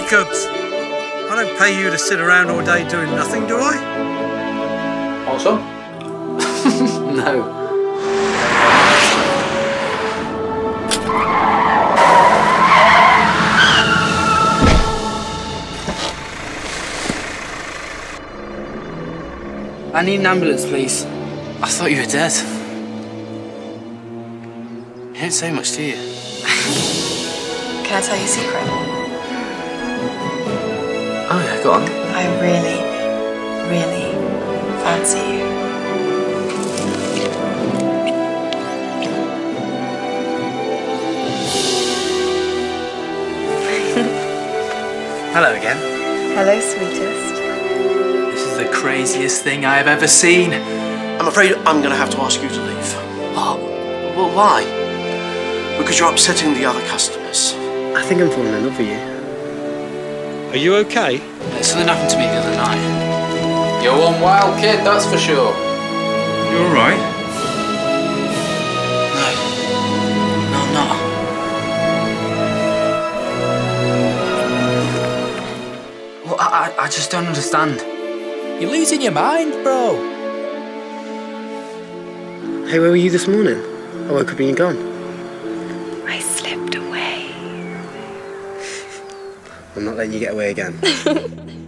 Jacobs, I don't pay you to sit around all day doing nothing, do I? Also? No. I need an ambulance, please. I thought you were dead. You don't say much, do you? Can I tell you a secret? Oh yeah, go on. I really, really fancy you. Hello again. Hello, sweetest. This is the craziest thing I have ever seen. I'm afraid I'm going to have to ask you to leave. What? Well, why? Because you're upsetting the other customers. I think I'm falling in love with you. Are you okay? Something happened to me the other night. You're one wild kid, that's for sure. You all right? No, I'm not. Well, I just don't understand. You're losing your mind, bro. Hey, where were you this morning? I woke up and you're gone. I slipped away. I'm not letting you get away again.